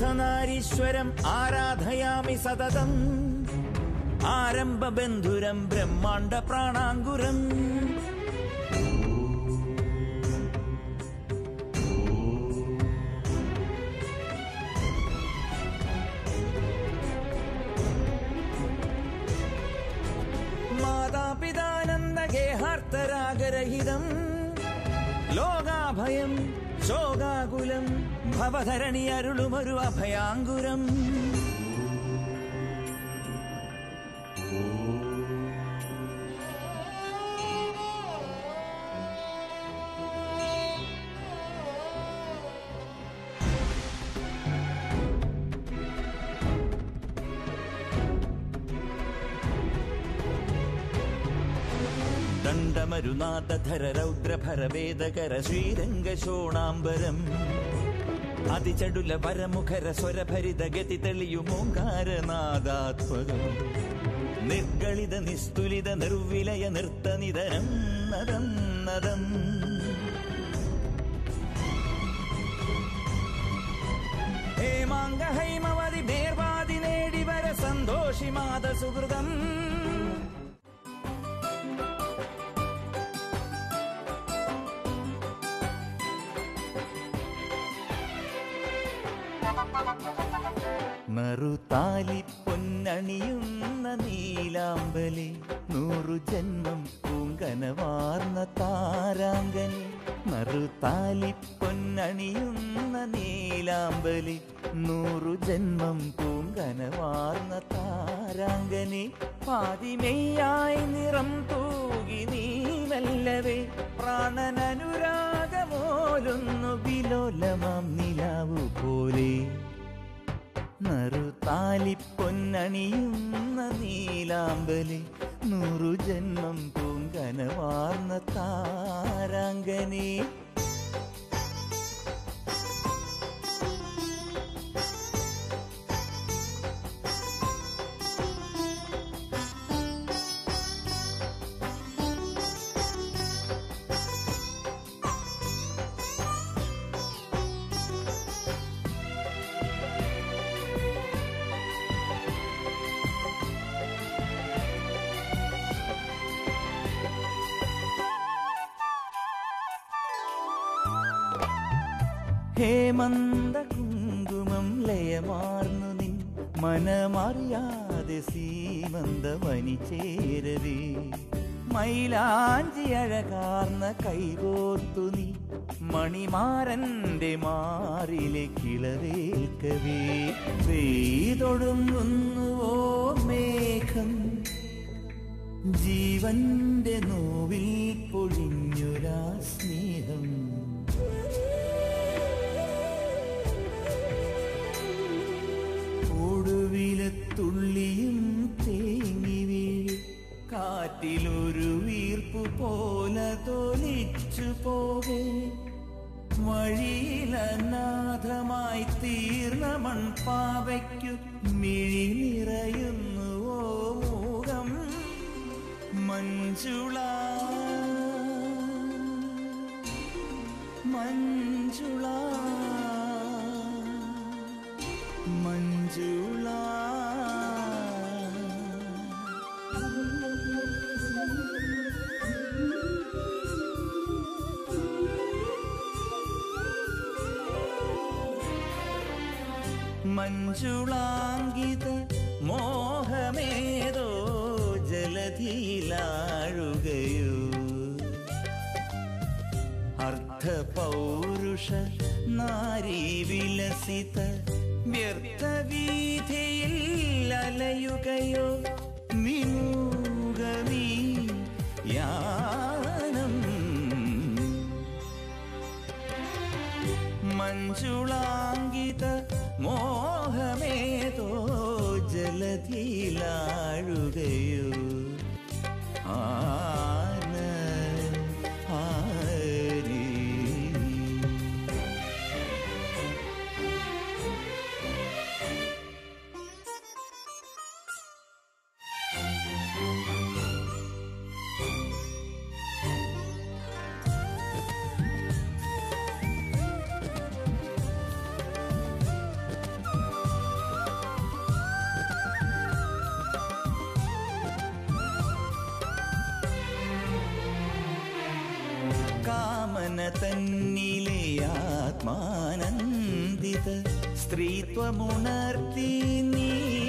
അർദ്ധനാരീശ്വരം ആരാധയാമി സതതം ആരംഭബന്ധുരം ബ്രഹ്മാണ്ഡ പ്രാണാങ്കുരം മാതാപിതാനന്ദഗേഹാർത്തരാഗരഹിതം ലോകാഭയം ശോകാകുലം ഭവധരണി അരുളുമൊരു അഭയാങ്കുരം ദണ്ഡമരുനാഥധര രൗദ്രഭരവേദകര ശ്രീരംഗശോണാംബരം അതിചടുല വരമുഖര സ്വരഭരിത ഗതി തെളിയുമോങ്കാരനാദാത്മകം നിർഗളിത നിസ്തുലിത നിർവിലയ നൃത്തനിധനം നദം നദം ഹേമാംഗ ഹൈമവതി മേർവാതി നേടിവര സന്തോഷിമാത സുഹൃതം നറുതാലി പൊന്നണിയുന്ന നീലാമ്പലി 100 ജന്മം പൂങ്കനവാർന്ന താരാങ്കനി നറുതാലി പൊന്നണിയുന്ന നീലാമ്പലി 100 ജന്മം പൂങ്കനവാർന്ന താരാങ്കനി പാതിമെയ്യായി നിറം തൂകി നീ മെല്ലവേ പ്രാണനനുരാഗമോലൊന്നു വിലോലമാം നിലാവു പോലെ നറുതാലി പൊന്നണിയുന്ന നീലാമ്പലി 100 ജന്മം പൂങ്കനവാർന്ന താരാങ്കനി ഹേമന്ത കുങ്കുമം ലയമാർന്നു നിൻ മനമറിയാതെ സീമന്ത വനിചേരവേ മൈലാഞ്ചി അഴകാർന്ന കൈകോർത്തു നീ മണിമാരന്റെ മാറിലെ കിളവേൽക്കവേ പെയ്തൊടുങ്ങുന്നുവോ മേഘം ജീവന്റെ നോവിൽ പൊഴിഞ്ഞൊരാ സ്നേഹം ഒടുവിലത്തുള്ളിയും തേങ്ങി വീഴ് കാറ്റിലൊരു വീർപ്പു പോലെ തോലിച്ചു പോകെ വഴിയിലനാഥമായി തീർന്ന മൺപാവയ്ക്കു മിഴി നിറയുന്നുവോ മൂകം മഞ്ജുള മഞ്ജുള മഞ്ജുള മഞ്ജുളാങ്കിത മോഹമേതോ ജലധിയിലാഴുകയോ അർദ്ധപൗരുഷ നാരീ വിലസിത വ്യർത്ഥവീഥിയിൽ അലയുകയോ വിമൂകമീ യാനം മഞ്ജുളാങ്കിത മോഹമേതോ ജലധിയിലാഴുകയോ ആന ആരി തന്നിലെ ആത്മാനന്ദിത സ്ത്രീത്വമുണർത്തി നീ